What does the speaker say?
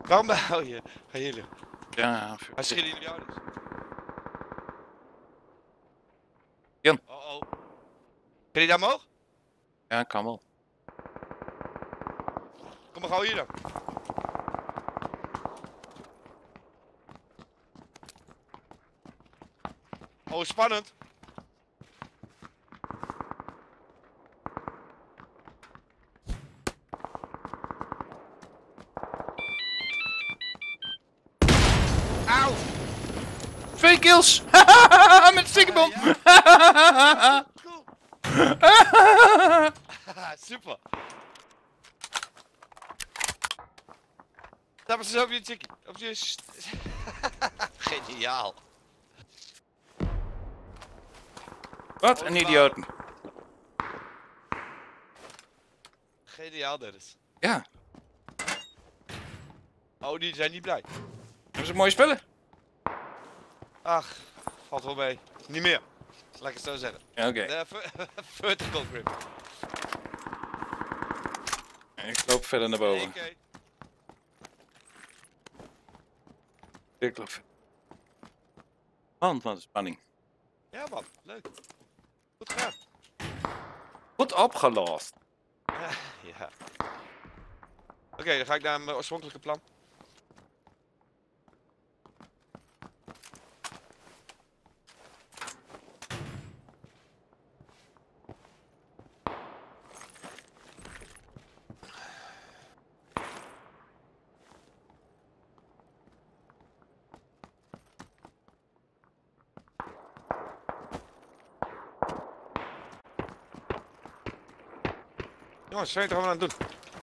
Waarom hou je? Ga jullie. Ja, Hij schillen jullie ouders. Jan. Oh oh. Kun je daar omhoog? ja, kan wel. Kom maar gauw hier dan. Oh, spannend. Auw! 2 kills! Met de stikkerbom! Cool. Super. Dat was zo op je chickie. Op je... Geniaal. Wat een idioot. Geniaal, Dennis. Ja, Oh, die zijn niet blij. hebben ze mooie spullen? Ach, valt wel mee. Niet meer. Laat ik het zo zeggen. Ja, oké. De vertical grip. Ik loop verder naar boven. Oké. Ik loop verder. Man, wat een spanning. Ja man, leuk. Goed gedaan. Goed opgelost. Ja. Oké, dan ga ik naar mijn oorspronkelijke plan. Jongens, zijn we het er gewoon aan het doen?